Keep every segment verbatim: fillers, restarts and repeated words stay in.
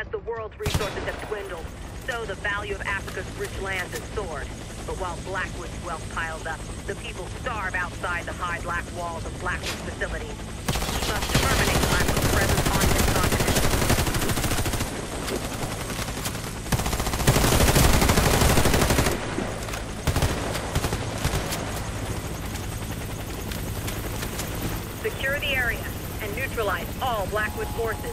The world's resources have dwindled, so the value of Africa's rich lands has soared. But while Blackwood's wealth piles up, the people starve outside the high black walls of Blackwood's facilities. We must terminate Blackwood's presence on this continent. Secure the area and neutralize all Blackwood forces.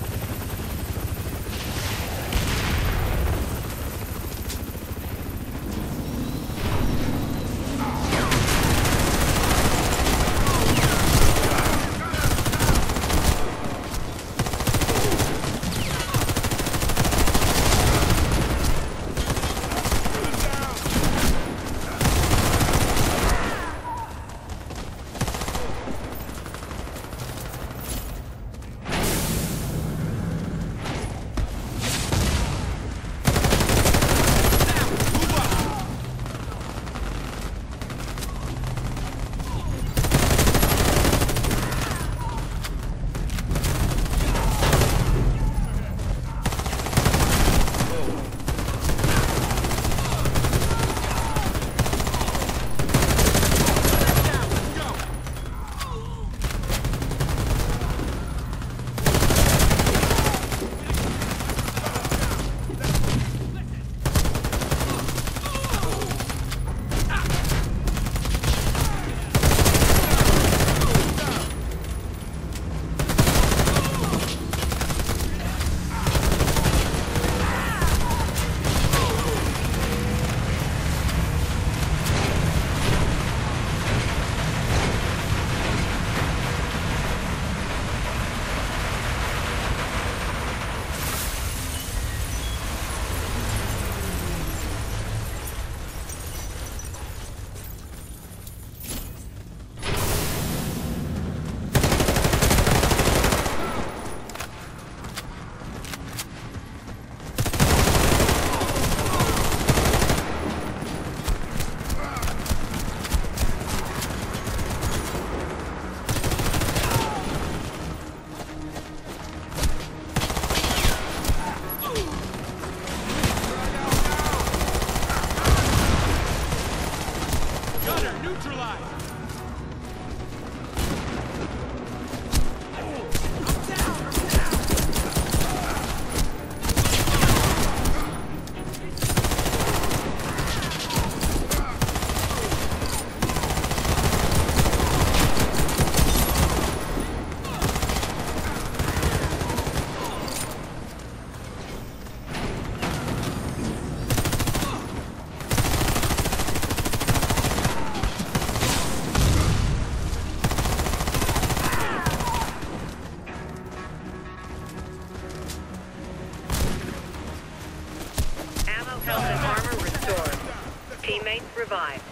Revived.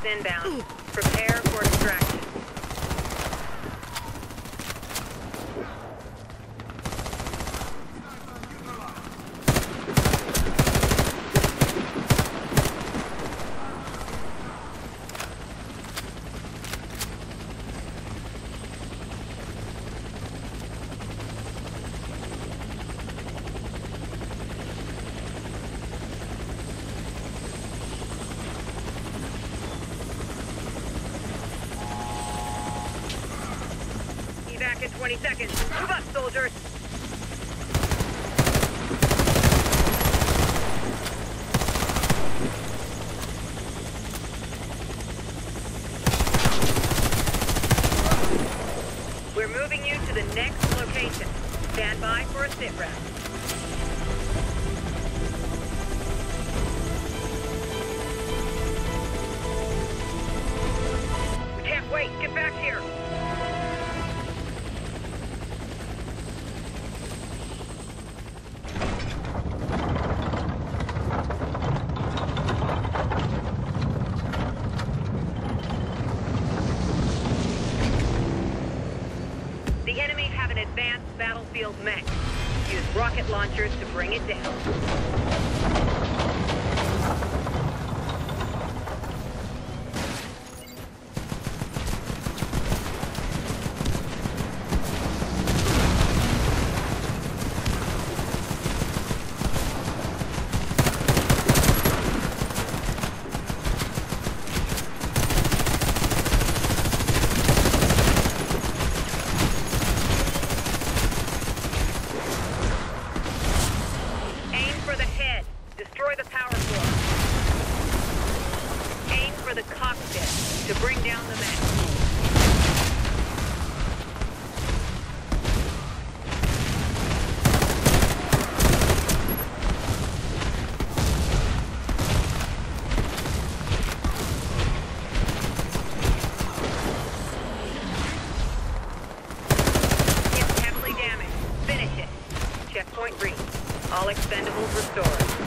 is inbound. Prepare for extraction. Back in twenty seconds. Move up, soldiers. We're moving you to the next location. Stand by for a sit rep. We can't wait. Get back here. The enemy have an advanced battlefield mech. Use rocket launchers to bring it down. The cockpit to bring down the mech. It's heavily damaged. Finish it. Checkpoint reached. All expendables restored.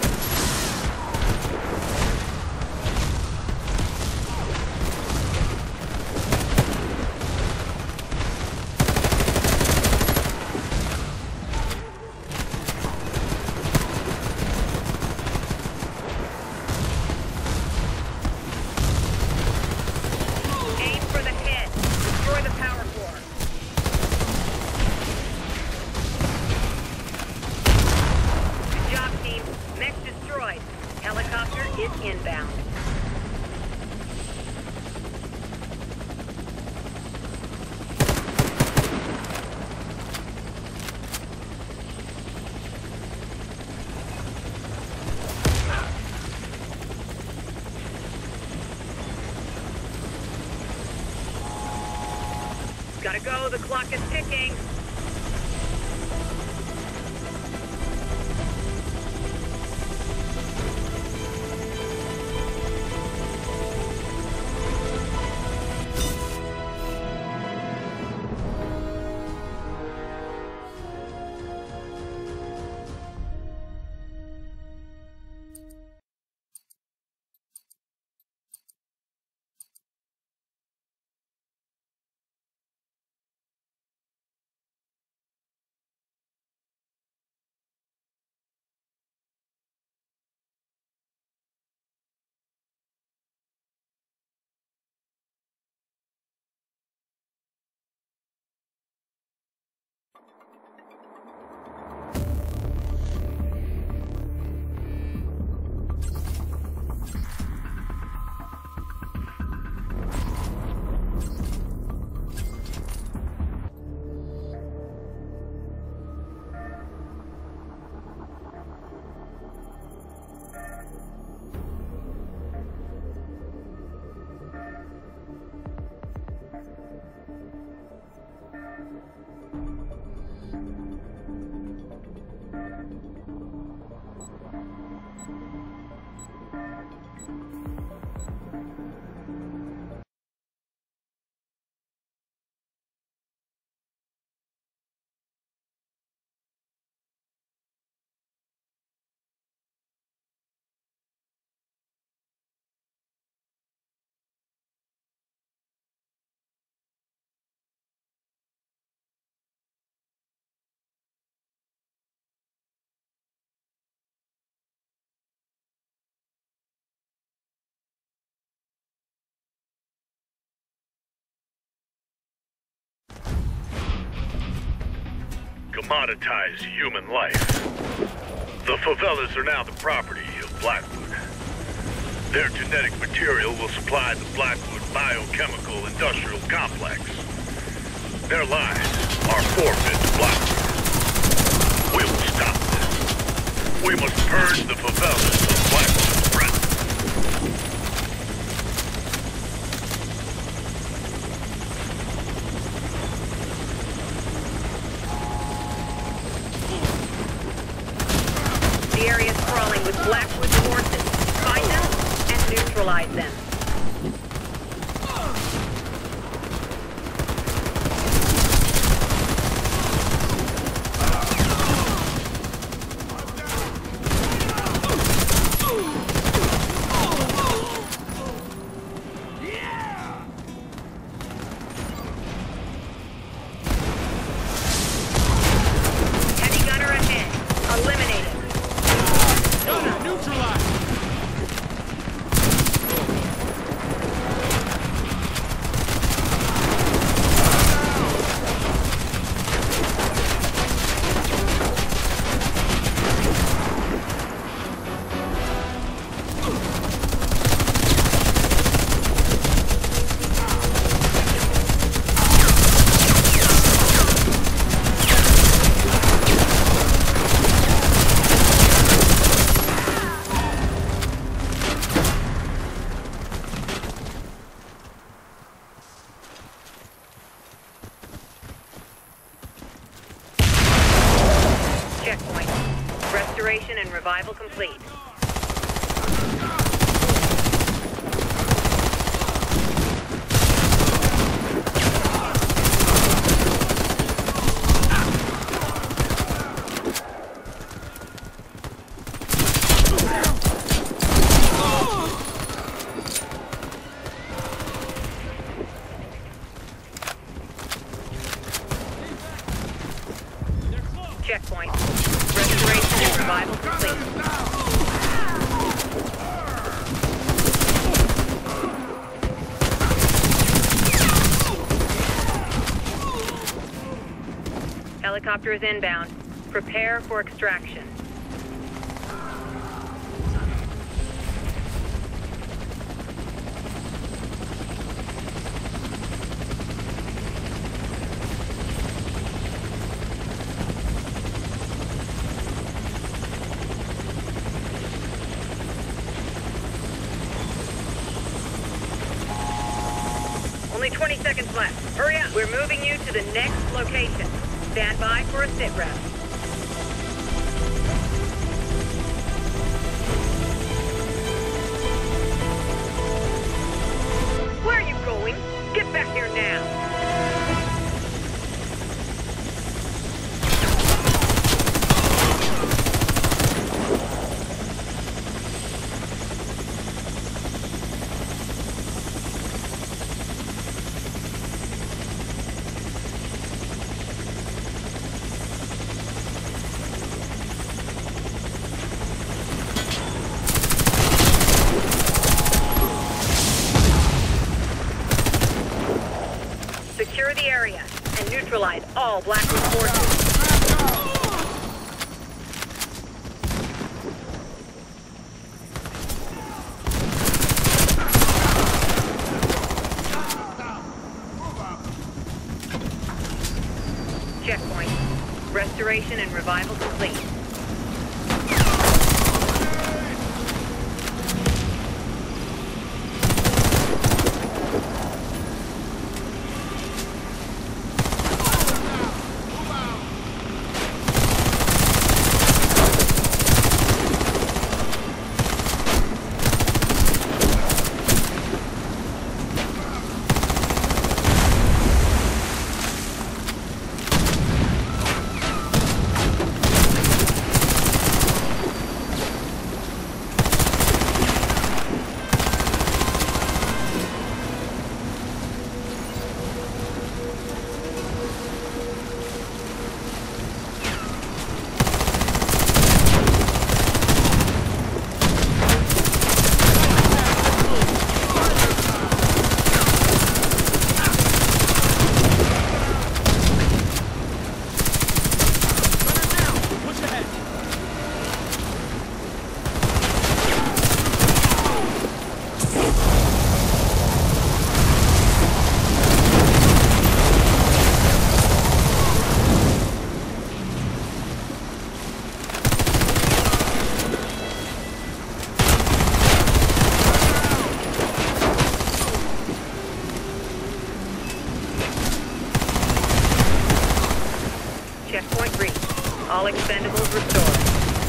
Helicopter is inbound. Gotta go, the clock is ticking. commoditize human life. The favelas are now the property of Blackwood. Their genetic material will supply the Blackwood biochemical industrial complex. Their lives are forfeit to Blackwood. We will stop this. We must purge the favelas of Blackwood's presence. The area is crawling with Blackwood forces. Find them and neutralize them. Checkpoint. Restoration and revival complete. Checkpoint. Restoration and revival complete. Helicopter is inbound. Prepare for extraction. Only twenty seconds left. Hurry up. We're moving you to the next location. Stand by for a sit rep. Where are you going? Get back here now. Secure the area and neutralize all Blackwood forces. Checkpoint. Restoration and revival complete. All expendables restored.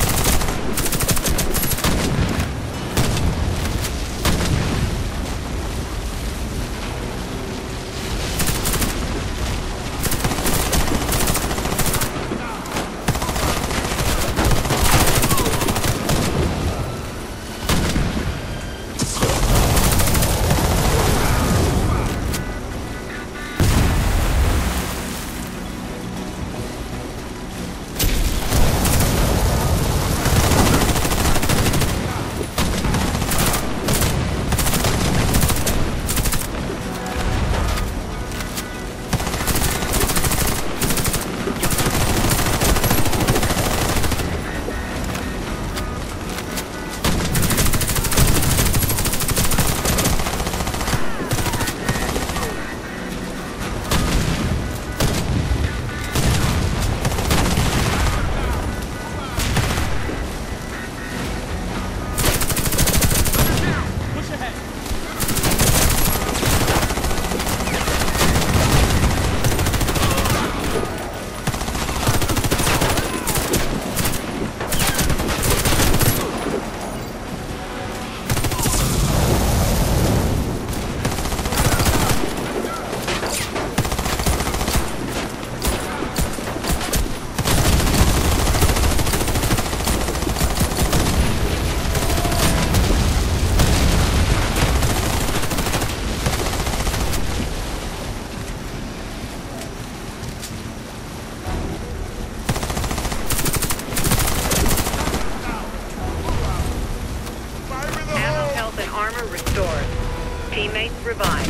Teammates revived.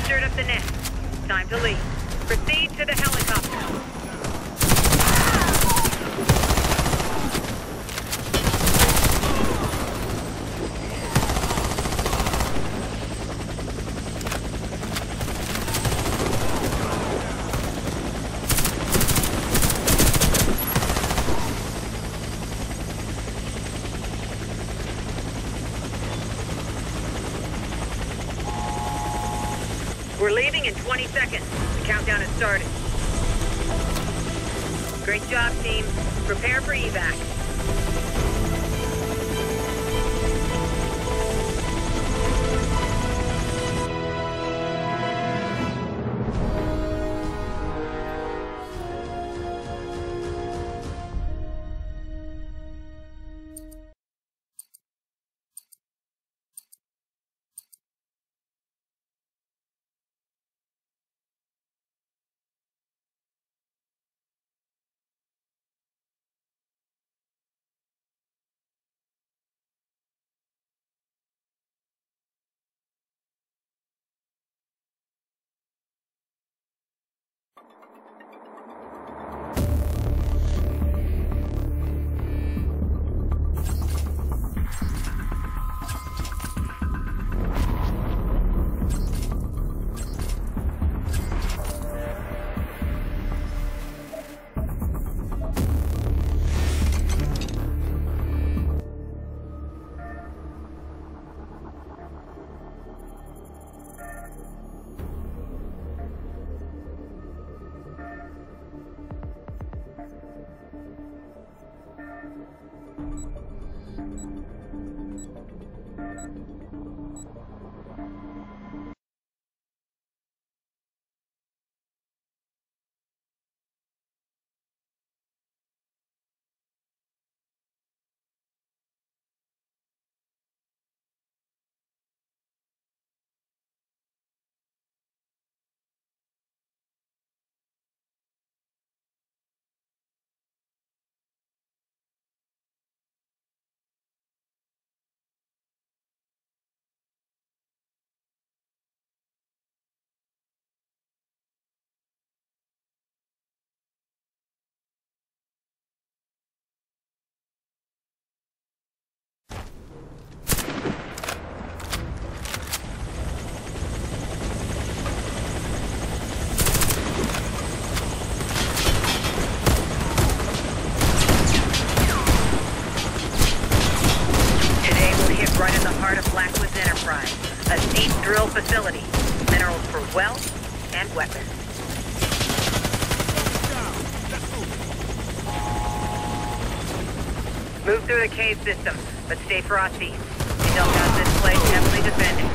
stirred up the nest. Time to leave. Proceed to the helicopter. We're leaving in twenty seconds. The countdown has started. Great job, team. Prepare for evac. Right in the heart of Blackwood's enterprise, a deep drill facility, minerals for wealth and weapons. Move through the cave system, but stay frosty. You don't have this place heavily defended.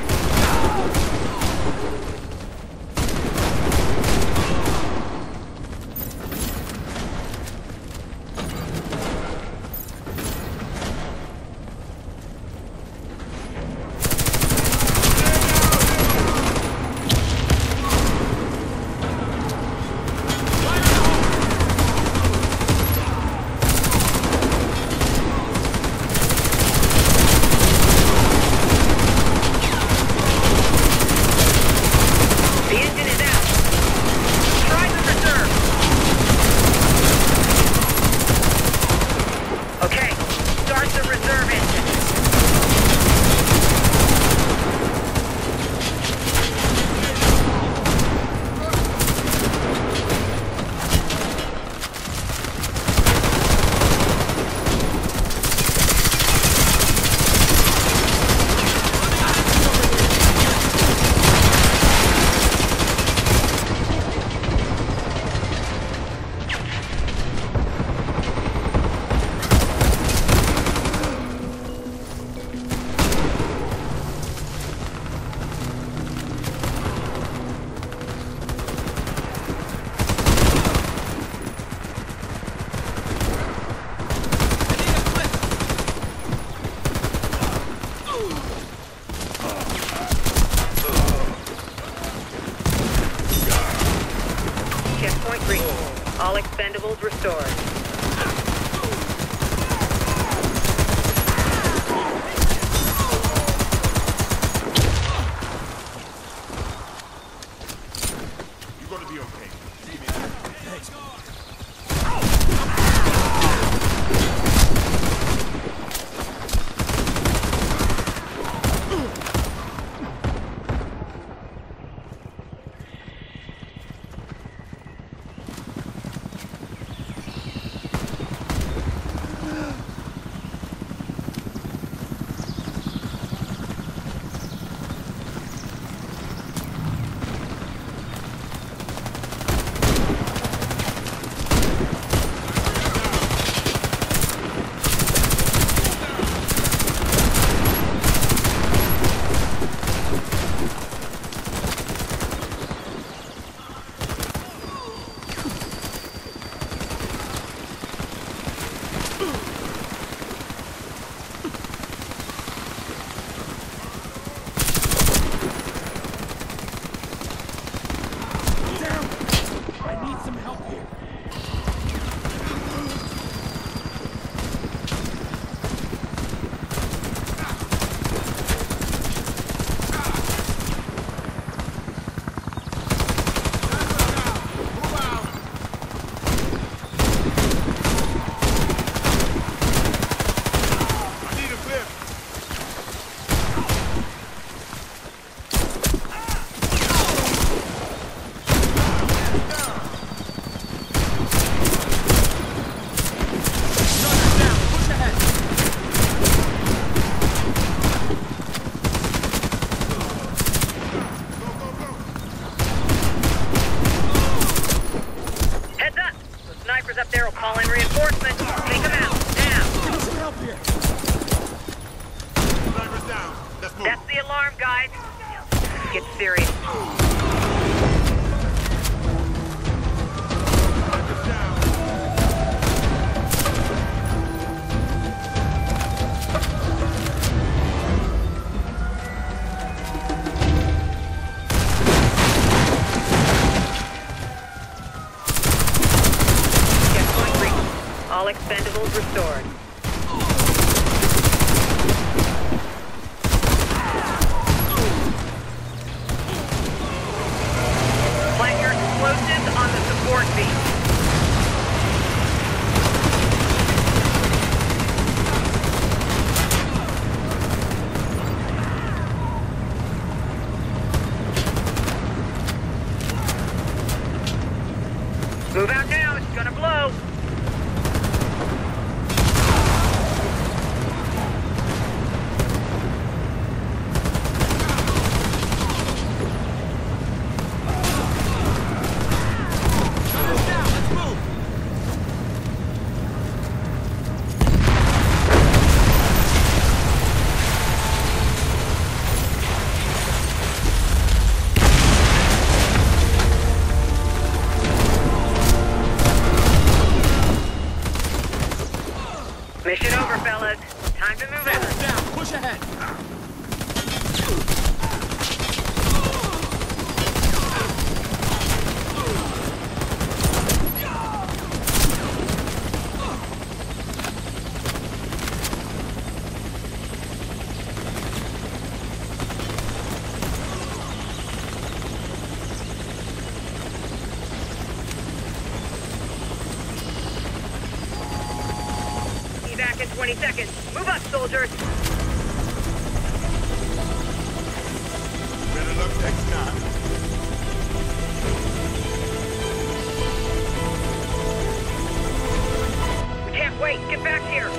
All expendables restored. gonna be okay. Give me that. Thanks. Up there will call in reinforcements. Take them out, now. Give me some help here. Driver's down. Let's move. That's the alarm, guys. Get serious. Driver's down. All expendables restored. Plant your explosives on the support beam. Move out now, it's gonna blow. Mission over, fellas. Time to move out. Down, push ahead. Back in twenty seconds. Move up, soldiers. Better luck next time. We can't wait. Get back here.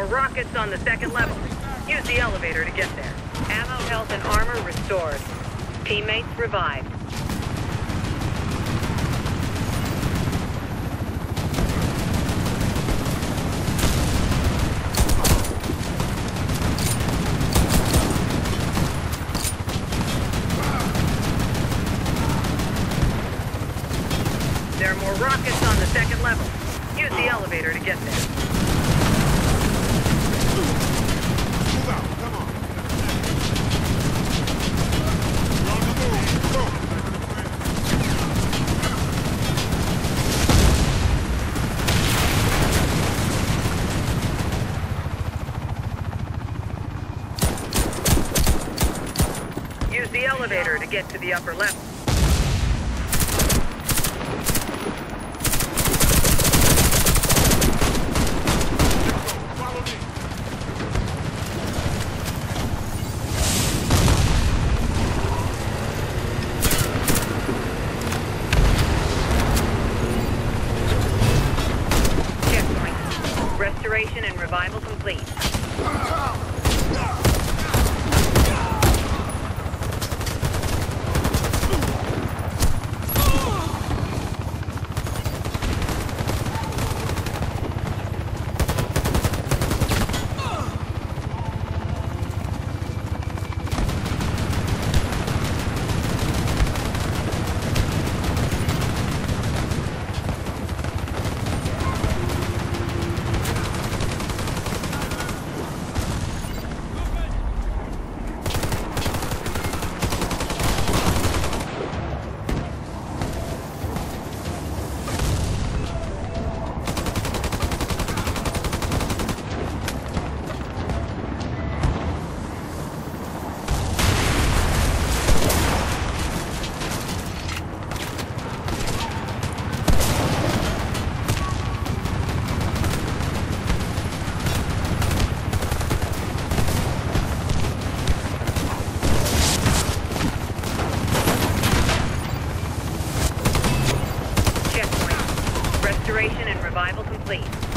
more rockets on the second level. Use the elevator to get there. Ammo, health, and armor restored. Teammates revived. There are more rockets on the second level. Use the elevator to get there. Move out, come on. You're on the move, go. Use the elevator to get to the upper level. Restoration and revival complete. Restoration and revival complete.